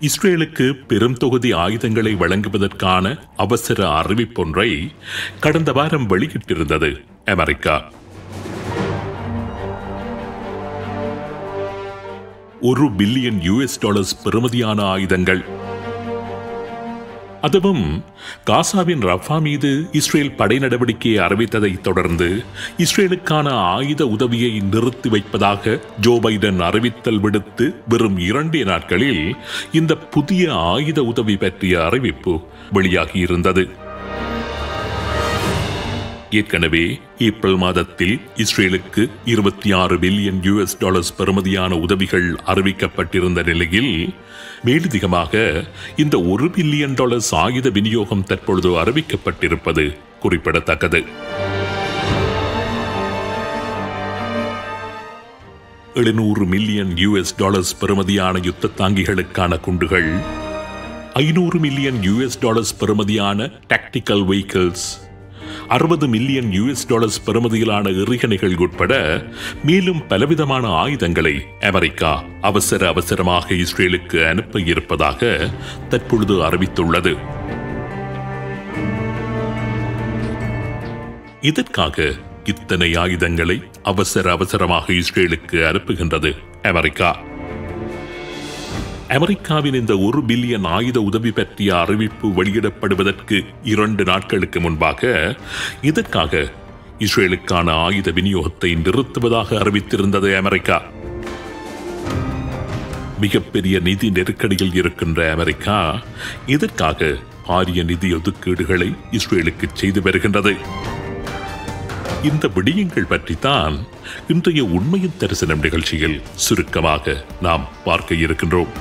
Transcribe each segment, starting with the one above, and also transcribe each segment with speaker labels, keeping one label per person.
Speaker 1: இஸ்ரேலுக்கு பெரும் தொகுதி ஆயுதங்களை வழங்குவதற்கான அவசர அறிவிப்பொன்றை கடந்த வாரம் வெளியிட்டிருந்தது அமெரிக்கா. $1 பில்லியன் பெறுமதியான ஆயுதங்கள், அதுவும் காசாவின் ரஃபா மீது இஸ்ரேல் படை நடவடிக்கையை அறிவித்ததை தொடர்ந்து இஸ்ரேலுக்கான ஆயுத உதவியை நிறுத்தி வைப்பதாக ஜோ பைடன் அறிவித்தல் விடுத்து வெறும் 2 நாட்களில் இந்த புதிய ஆயுத உதவி பற்றிய அறிவிப்பு வெளியாகியிருந்தது. ஏற்கனவே ஏப்ரல் மாதத்தில் இஸ்ரேலுக்கு $26 பில்லியன் பெறுமதியான உதவிகள் அறிவிக்கப்பட்டிருந்த நிலையில் மேலதிகமாக இந்த $1 பில்லியன் ஆயுத விநியோகம் தற்பொழுது அறிவிக்கப்பட்டிருப்பது குறிப்பிடத்தக்கது. $700 மில்லியன் பெறுமதியான யுத்த தாங்கிகளுக்கான குண்டுகள், $500 மில்லியன் பெறுமதியான டாக்டிக்கல் வெஹிக்கிள்ஸ், $60 மில்லியன் பெறுமதியிலான எறிகணைகள் உட்பட மேலும் பலவிதமான ஆயுதங்களை அமெரிக்கா அவசரமாக இஸ்ரேலுக்கு அனுப்ப இருப்பதாக தற்பொழுது அறிவித்துள்ளது. இதற்காக இத்தனை ஆயுதங்களை அவசரமாக இஸ்ரேலுக்கு அனுப்புகின்றது அமெரிக்கா. அமெரிக்காவின் இந்த $1 பில்லியன் ஆயுத உதவி பற்றிய அறிவிப்பு வெளியிடப்படுவதற்கு 2 நாட்களுக்கு முன்பாக இதற்காக இஸ்ரேலுக்கான ஆயுத விநியோகத்தை நிறுத்துவதாக அறிவித்திருந்தது அமெரிக்கா. மிகப்பெரிய நிதி நெருக்கடியில் இருக்கின்ற அமெரிக்கா இதற்காக பாரிய நிதி ஒதுக்கீடுகளை இஸ்ரேலுக்கு செய்து வருகின்றது. இந்த விடயங்கள் பற்றித்தான் இன்றைய உண்மையின் தரிசனம் நிகழ்ச்சியில் சுருக்கமாக நாம் பார்க்க இருக்கின்றோம்.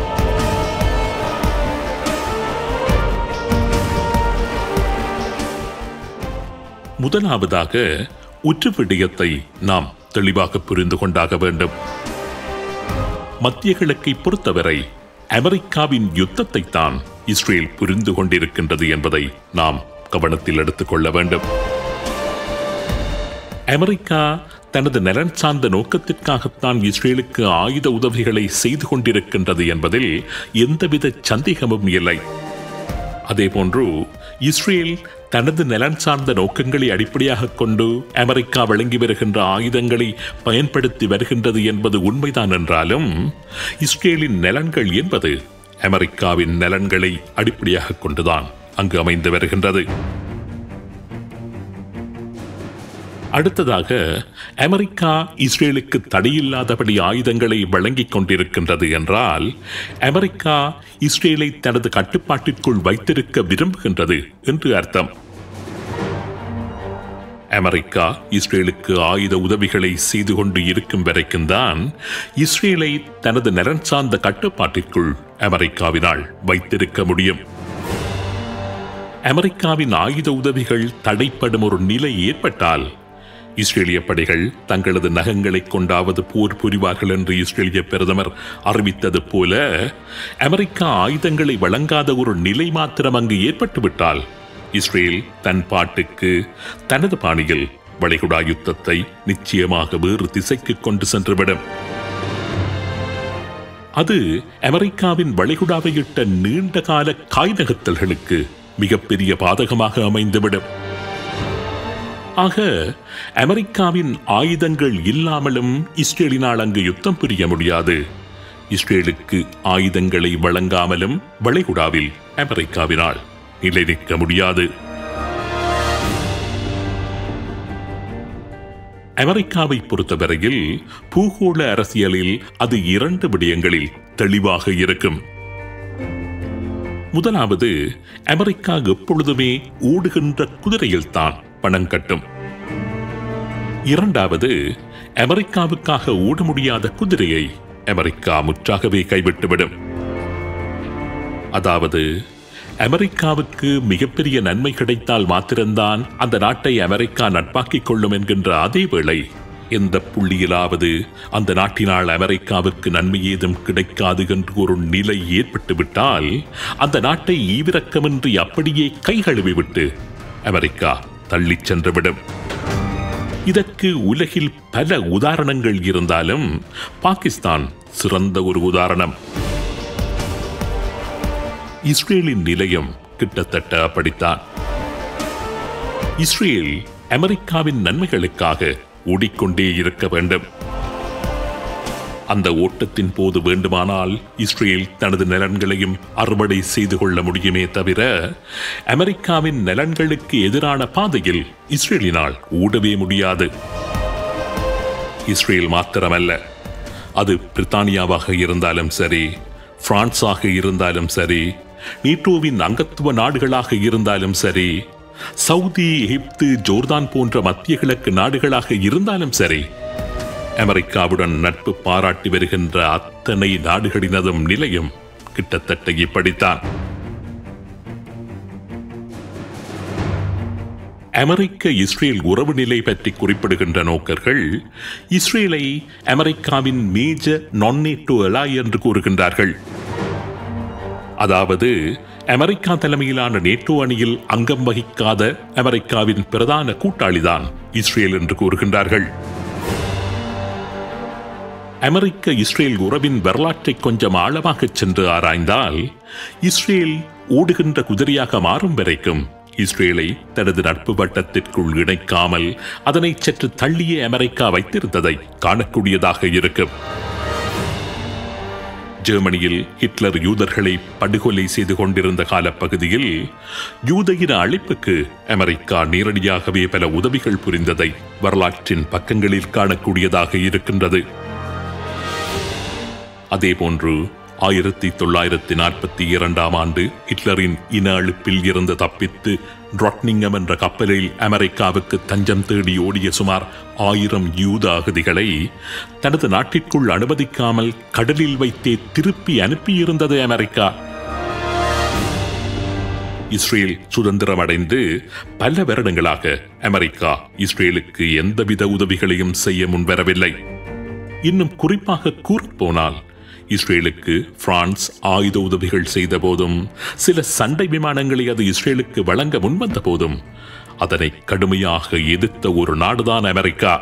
Speaker 1: முதலாவதாக உற்று விடயத்தை நாம் தெளிவாக புரிந்து கொண்டாக வேண்டும். மத்திய கிழக்கை பொறுத்தவரை அமெரிக்காவின் யுத்தத்தை தான் இஸ்ரேல் புரிந்து கொண்டிருக்கின்றது என்பதை நாம் கவனத்தில் எடுத்துக் கொள்ள வேண்டும். அமெரிக்கா தனது நலன் சார்ந்த நோக்கத்திற்காகத்தான் இஸ்ரேலுக்கு ஆயுத உதவிகளை செய்து கொண்டிருக்கின்றது என்பதில் எந்தவித சந்தேகமும் இல்லை. அதேபோன்று இஸ்ரேல் தனது நலன் சார்ந்த நோக்கங்களை அடிப்படையாக கொண்டு அமெரிக்கா வழங்கி வருகின்ற ஆயுதங்களை பயன்படுத்தி வருகின்றது என்பது உண்மைதான் என்றாலும் இஸ்ரேலின் நலன்கள் என்பது அமெரிக்காவின் நலன்களை அடிப்படையாக கொண்டுதான் அங்கு அமைந்து வருகின்றது. அடுத்ததாக அமெரிக்கா இஸ்ரேலுக்கு தடையில்லாதபடி ஆயுதங்களை வழங்கிக் கொண்டிருக்கின்றது என்றால் அமெரிக்கா இஸ்ரேலை தனது கட்டுப்பாட்டிற்குள் வைத்திருக்க விரும்புகின்றது என்று அர்த்தம். அமெரிக்கா இஸ்ரேலுக்கு ஆயுத உதவிகளை செய்து கொண்டு இருக்கும் வரைக்கும் தான் இஸ்ரேலை தனது நலன் சார்ந்த கட்டுப்பாட்டிற்குள் அமெரிக்காவினால் வைத்திருக்க முடியும். அமெரிக்காவின் ஆயுத உதவிகள் தடைப்படும் ஒரு நிலை ஏற்பட்டால் இஸ்ரேலிய படைகள் தங்களது நகங்களை கொண்டாவது போர் புரிவார்கள் என்று இஸ்ரேலிய பிரதமர் அறிவித்தது போல அமெரிக்கா ஆயுதங்களை வழங்காத ஒரு நிலை மாத்திரம் அங்கு ஏற்பட்டுவிட்டால் இஸ்ரேல் தன் பாட்டுக்கு தனது பாணியில் வளைகுடா யுத்தத்தை நிச்சயமாக வேறு திசைக்கு கொண்டு சென்றுவிடும். அது அமெரிக்காவின் வளைகுடாவை இட்ட நீண்டகால காய் நகர்த்தல்களுக்கு மிகப்பெரிய பாதகமாக அமைந்துவிடும். ஆக அமெரிக்காவின் ஆயுதங்கள் இல்லாமலும் இஸ்ரேலினால் அங்கு யுத்தம் புரிய முடியாது. இஸ்ரேலுக்கு ஆயுதங்களை வழங்காமலும் வளைகுடாவில் அமெரிக்காவினால் நிலை நிற்க முடியாது. அமெரிக்காவை பொறுத்தவரையில் பூகோள அரசியலில் அது 2 விடயங்களில் தெளிவாக இருக்கும். முதலாவது, அமெரிக்கா எப்பொழுதுமே ஓடுகின்ற குதிரையில்தான் பணம் கட்டும். இரண்டாவது, அமெரிக்காவுக்காக ஓட முடியாத குதிரையை அமெரிக்கா முற்றாகவே கைவிட்டுவிடும். அதாவது அமெரிக்காவுக்கு மிகப்பெரிய நன்மை கிடைத்தால் மாத்திரம்தான் அந்த நாட்டை அமெரிக்கா நட்பாக்கிக் கொள்ளும் என்கின்ற அதே வேளை எந்த புள்ளியிலாவது அந்த நாட்டினால் அமெரிக்காவுக்கு நன்மை ஏதும் கிடைக்காது என்று ஒரு நிலை ஏற்பட்டுவிட்டால் அந்த நாட்டை ஈவிரக்கமின்றி அப்படியே கைகழுவிவிட்டு அமெரிக்கா தள்ளிச் சென்றுவிடும். இதற்கு உலகில் பல உதாரணங்கள் இருந்தாலும் பாகிஸ்தான் சிறந்த ஒரு உதாரணம். இஸ்ரேலின் நிலையம் கிட்டத்தட்ட அப்படித்தான். இஸ்ரேல் அமெரிக்காவின் நன்மைகளுக்காக ஓடிக்கொண்டே இருக்க வேண்டும். அந்த ஓட்டத்தின் போது வேண்டுமானால் இஸ்ரேல் தனது நலன்களையும் அறுவடை செய்து கொள்ள முடியுமே தவிர அமெரிக்காவின் நலன்களுக்கு எதிரான பாதையில் இஸ்ரேலினால் ஓடவே முடியாது. இஸ்ரேல் மாத்திரமல்ல, அது பிரித்தானியாவாக இருந்தாலும் சரி, பிரான்ஸாக இருந்தாலும் சரி, நேட்டோவின் அங்கத்துவ நாடுகளாக இருந்தாலும் சரி, சவுதி, எகிப்து, ஜோர்தான் போன்ற மத்திய கிழக்கு நாடுகளாக இருந்தாலும் சரி, அமெரிக்காவுடன் நட்பு பாராட்டி வருகின்ற அத்தனை நாடுகளினதும் நிலையம் கிட்டத்தட்ட இப்படித்தான். அமெரிக்க இஸ்ரேல் உறவு நிலை பற்றி குறிப்பிடுகின்ற நோக்கர்கள் இஸ்ரேலை அமெரிக்காவின் மேஜர் நான் நேட்டோ அலை என்று கூறுகின்றார்கள். அதாவது அமெரிக்கா தலைமையிலான நேட்டோ அணியில் அங்கம் வகிக்காத அமெரிக்காவின் பிரதான கூட்டாளிதான் இஸ்ரேல் என்று கூறுகின்றார்கள். அமெரிக்க இஸ்ரேல் உறவின் வரலாற்றை கொஞ்சம் ஆழமாக சென்று ஆராய்ந்தால் இஸ்ரேல் ஓடுகின்ற குதிரையாக மாறும் வரைக்கும் இஸ்ரேலை தனது நட்பு வட்டத்திற்குள் இணைக்காமல் அதனை சற்று தள்ளியே அமெரிக்கா வைத்திருந்ததை காணக்கூடியதாக இருக்கும். ஜெர்மனியில் ஹிட்லர் யூதர்களை படுகொலை செய்து கொண்டிருந்த காலப்பகுதியில் யூதயின அழைப்புக்கு அமெரிக்கா நேரடியாகவே பல உதவிகள் புரிந்ததை வரலாற்றின் பக்கங்களில் காணக்கூடியதாக இருக்கின்றது. அதேபோன்று 1942 ஆண்டு ஹிட்லரின் இன அழிப்பில் இருந்து தப்பித்து ட்ராட்னிங்கம் என்ற கப்பலில் அமெரிக்காவுக்கு தஞ்சம் தேடி ஓடிய சுமார் 1000 யூத அகதிகளை தனது நாட்டிற்குள் அனுமதிக்காமல் கடலில் வைத்தே திருப்பி அனுப்பியிருந்தது அமெரிக்கா. இஸ்ரேல் சுதந்திரம் அடைந்து பல வருடங்களாக அமெரிக்கா இஸ்ரேலுக்கு எந்தவித உதவிகளையும் செய்ய முன்வரவில்லை. இன்னும் குறிப்பாக கூறப்போனால் இஸ்ரேலுக்கு பிரான்ஸ் ஆயுத உதவிகள் செய்த போதும், சில சண்டை விமானங்களை அது இஸ்ரேலுக்கு வழங்க முன்வந்த போதும் அதனை கடுமையாக எதிர்த்த ஒரு நாடுதான் அமெரிக்கா.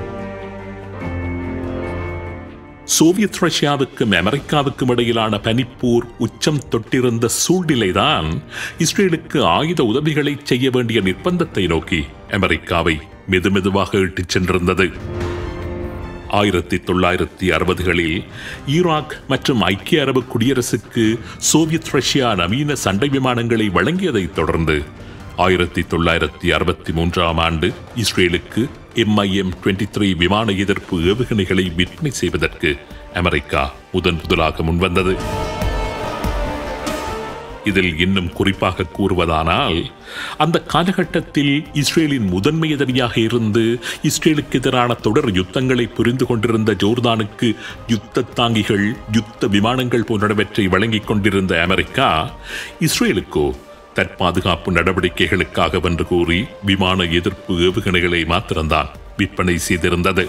Speaker 1: சோவியத் ரஷ்யாவுக்கும் அமெரிக்காவுக்கும் இடையிலான பனிப்போர் உச்சம் தொட்டிருந்த சூழ்நிலைதான் இஸ்ரேலுக்கு ஆயுத உதவிகளை செய்ய வேண்டிய நிர்பந்தத்தை நோக்கி அமெரிக்காவை மெதுமெதுவாக இட்டுச் சென்றிருந்தது. 1960களில் ஈராக் மற்றும் ஐக்கிய அரபு குடியரசுக்கு சோவியத் ரஷ்யா நவீன சண்டை விமானங்களை வழங்கியதைத் தொடர்ந்து 1963 ஆண்டு இஸ்ரேலுக்கு MiM-23 விமான எதிர்ப்பு ஏவுகணைகளை விற்பனை செய்வதற்கு அமெரிக்கா முதலாக முன்வந்தது. இதில் இன்னும் குறிப்பாக கூறுவதானால், அந்த காலகட்டத்தில் இஸ்ரேலின் முதன்மை எதிரியாக இருந்து இஸ்ரேலுக்கு எதிரான தொடர் யுத்தங்களை புரிந்து கொண்டிருந்த ஜோர்தானுக்கு யுத்த தாங்கிகள், யுத்த விமானங்கள் போன்றவற்றை வழங்கிக் கொண்டிருந்த அமெரிக்கா இஸ்ரேலுக்கோ தற்பாதுகாப்பு நடவடிக்கைகளுக்காக வென்று கூறி விமான எதிர்ப்பு ஏவுகணைகளை மாத்திரம்தான் விற்பனை செய்திருந்தது.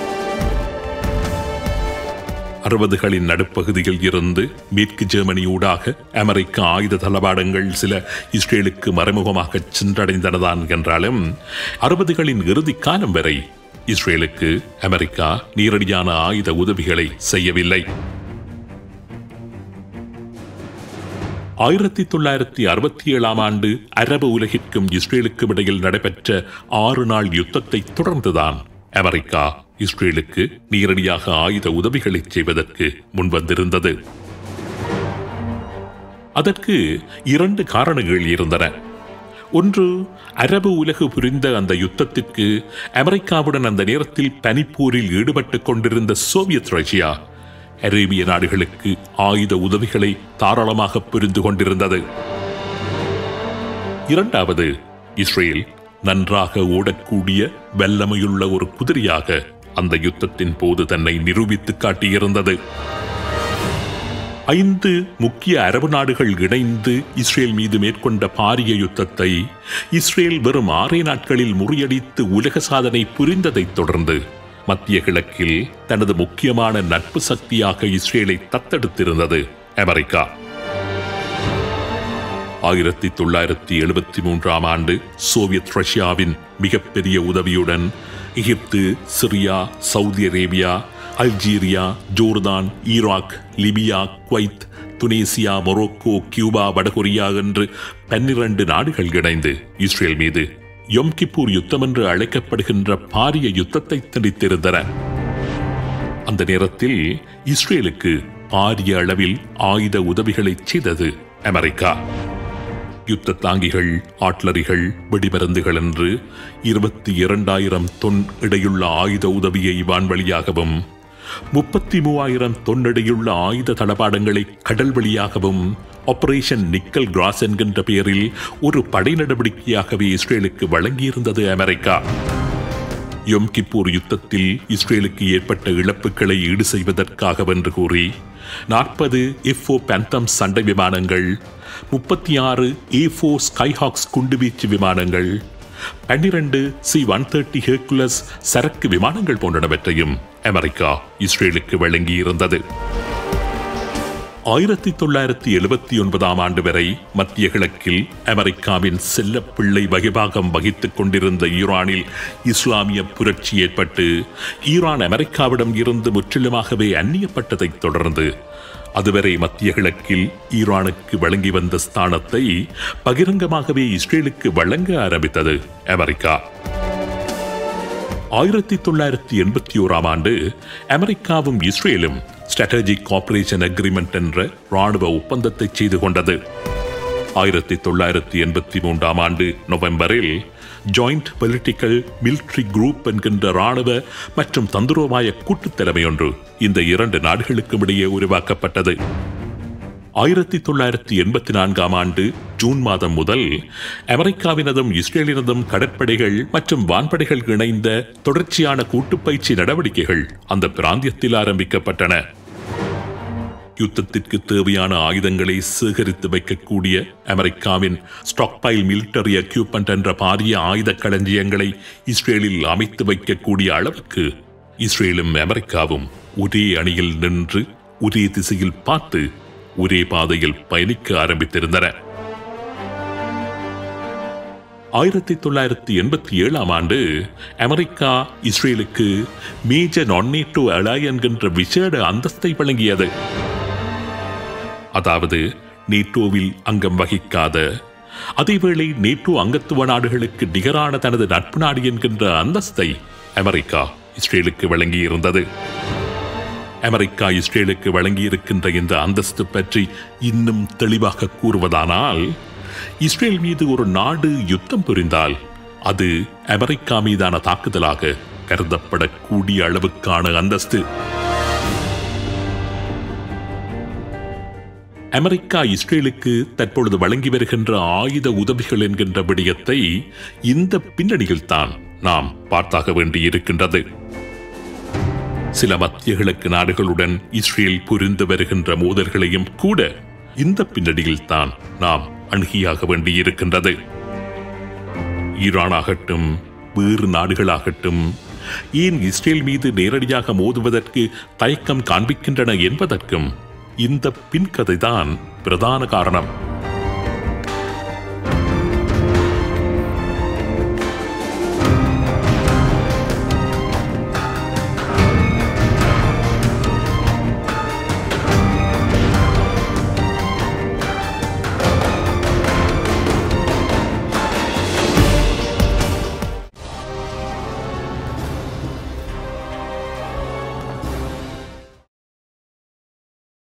Speaker 1: 60களின் நடுப்பகுதியில் இருந்து மேற்கு ஜெர்மனி ஊடாக அமெரிக்க ஆயுத தளவாடங்கள் சில இஸ்ரேலுக்கு மறைமுகமாக சென்றடைந்தனதான் என்றாலும் 60களின் இறுதி காலம் வரை இஸ்ரேலுக்கு அமெரிக்கா நேரடியான ஆயுத உதவிகளை செய்யவில்லை. 1967 ஆண்டு அரபு உலகிற்கும் இஸ்ரேலுக்கும் இடையில் நடைபெற்ற 6 நாள் யுத்தத்தை தொடர்ந்துதான் அமெரிக்கா இஸ்ரேலுக்கு நேரடியாக ஆயுத உதவிகளை செய்வதற்கு முன்வந்திருந்தது. அதற்கு 2 காரணங்கள் இருந்தன. ஒன்று, அரபு உலகு புரிந்த அந்த யுத்தத்திற்கு அமெரிக்காவுடன் அந்த நேரத்தில் பனிப்போரில் ஈடுபட்டுக் கொண்டிருந்த சோவியத் ரஷ்யா அரேபிய நாடுகளுக்கு ஆயுத உதவிகளை தாராளமாக புரிந்து கொண்டிருந்தது. இரண்டாவது, இஸ்ரேல் நன்றாக ஓடக்கூடிய வல்லமையுள்ள ஒரு குதிரையாக அந்த யுத்தத்தின் போது தன்னை நிரூபித்து காட்டியிருந்தது. 5 முக்கிய அரபு நாடுகள் இணைந்து இஸ்ரேல் மீது மேற்கொண்ட பாரிய யுத்தத்தை இஸ்ரேல் வெறும் 6 நாட்களில் முறியடித்து உலக சாதனை புரிந்ததைத் தொடர்ந்து மத்திய கிழக்கில் தனது முக்கியமான நட்பு சக்தியாக இஸ்ரேலை தத்தெடுத்திருந்தது அமெரிக்கா. 1973 ஆண்டு சோவியத் ரஷ்யாவின் மிகப்பெரிய உதவியுடன் Egypt, Syria, Saudi Arabia, Algeria, Jordan, Iraq, Libya, Kuwait, Tunisia, Morocco, Cuba, வடகொரியா என்று 12 நாடுகள் இணைந்து இஸ்ரேல் மீது யோம் கிப்பூர் யுத்தம் என்று அழைக்கப்படுகின்ற பாரிய யுத்தத்தை திணித்திருந்தன. அந்த நேரத்தில் இஸ்ரேலுக்கு பாரிய அளவில் ஆயுத உதவிகளை செய்தது அமெரிக்கா. யுத்த தாங்கிகள், ஆட்லரிகள், வெடிமருந்துகள் என்று 22,000 தொன் எடையுள்ள ஆயுத உதவியை வான்வழியாகவும் 33,000 தொன் எடையுள்ள ஆயுத தளபாடங்களை கடல் வழியாகவும் ஆபரேஷன் நிக்கல் கிராஸ் என்கின்ற பெயரில் ஒரு படை நடவடிக்கையாகவே இஸ்ரேலுக்கு வழங்கியிருந்தது அமெரிக்கா. யோம் கிப்பூர் யுத்தத்தில் இஸ்ரேலுக்கு ஏற்பட்ட இழப்புகளை ஈடு செய்வதற்காகவென்று கூறி 40 F-4 பேந்தம் சண்டை விமானங்கள், 36 A-4 ஸ்கைஹாக்ஸ் குண்டுவீச்சு விமானங்கள், 12 C-130 ஹெர்குலஸ் சரக்கு விமானங்கள் போன்றவற்றையும் அமெரிக்கா இஸ்ரேலுக்கு வழங்கியிருந்தது. 1979 ஆண்டு வரை மத்திய கிழக்கில் அமெரிக்காவின் செல்லப்பிள்ளை வகிபாகம் வகித்துக் கொண்டிருந்த ஈரானில் இஸ்லாமிய புரட்சி ஏற்பட்டு ஈரான் அமெரிக்காவிடம் இருந்து முற்றிலுமாகவே அந்நியப்பட்டதைத் தொடர்ந்து அதுவரை மத்திய கிழக்கில் ஈரானுக்கு வழங்கி வந்த ஸ்தானத்தை பகிரங்கமாகவே இஸ்ரேலுக்கு வழங்க ஆரம்பித்தது அமெரிக்கா. 1981 ஆண்டு அமெரிக்காவும் இஸ்ரேலும் ஸ்ட்ராட்டஜிக் ஆபரேஷன் அக்ரிமெண்ட் என்ற ராணுவ ஒப்பந்தத்தை செய்து கொண்டது. 1983 ஆண்டு நவம்பரில் ஜாயிண்ட் பொலிட்டிக்கல் மிலிட்டரி குரூப் என்கின்ற ராணுவ மற்றும் தந்திரோபாய கூட்டுத் தலைமை ஒன்று இந்த 2 நாடுகளுக்கும் இடையே உருவாக்கப்பட்டது. 1984 ஆண்டு ஜூன் மாதம் முதல் அமெரிக்காவினதும் இஸ்ரேலினதும் கடற்படைகள் மற்றும் வான்படைகள் இணைந்த தொடர்ச்சியான கூட்டுப்பயிற்சி நடவடிக்கைகள் அந்த பிராந்தியத்தில் ஆரம்பிக்கப்பட்டன. யுத்தத்திற்கு தேவையான ஆயுதங்களை சேகரித்து வைக்கக்கூடிய அமெரிக்காவின் ஸ்டாக்பைல் மிலிட்டரி எக்யூப்மெண்ட் என்ற பாரிய ஆயுத களஞ்சியங்களை இஸ்ரேலில் அமைத்து வைக்கக்கூடிய அளவுக்கு இஸ்ரேலும் அமெரிக்காவும் ஒரே அணியில் நின்று ஒரே திசையில் பார்த்து ஒரே பாதையில் பயணிக்க ஆரம்பித்திருந்தன. 1987 ஆண்டு அமெரிக்கா இஸ்ரேலுக்கு மேஜர் நான்-நேட்டோ அலாய் என்கின்ற விசேட அந்தஸ்தை வழங்கியது. அதாவது நேட்டோவில் அங்கம் வகிக்காத, அதேவேளை நேட்டோ அங்கத்துவ நாடுகளுக்கு நிகரான தனது நட்பு நாடு என்கின்ற அந்தஸ்தை அமெரிக்கா இஸ்ரேலுக்கு வழங்கியிருந்தது. அமெரிக்கா இஸ்ரேலுக்கு வழங்கியிருக்கின்ற இந்த அந்தஸ்து பற்றி இன்னும் தெளிவாக கூறுவதானால், இஸ்ரேல் மீது ஒரு நாடு யுத்தம் புரிந்தால் அது அமெரிக்கா மீதான தாக்குதலாக கருதப்படக்கூடிய அளவுக்கான அந்தஸ்து. அமெரிக்கா இஸ்ரேலுக்கு தற்பொழுது வழங்கி வருகின்ற ஆயுத உதவிகள் என்கின்ற விடயத்தை இந்த பின்னணியில் தான் நாம் பார்த்தாக வேண்டியிருக்கின்றது. சில மத்திய கிழக்கு நாடுகளுடன் இஸ்ரேல் புரிந்து வருகின்ற மோதல்களையும் கூட இந்த பின்னணியில் தான் நாம் அணுகியாக வேண்டியிருக்கின்றது. ஈரானாகட்டும், வேறு நாடுகளாகட்டும், ஏன் இஸ்ரேல் மீது நேரடியாக மோதுவதற்கு தயக்கம் காண்பிக்கின்றன என்பதற்கும் இந்த பின்கதைதான் பிரதான காரணம்.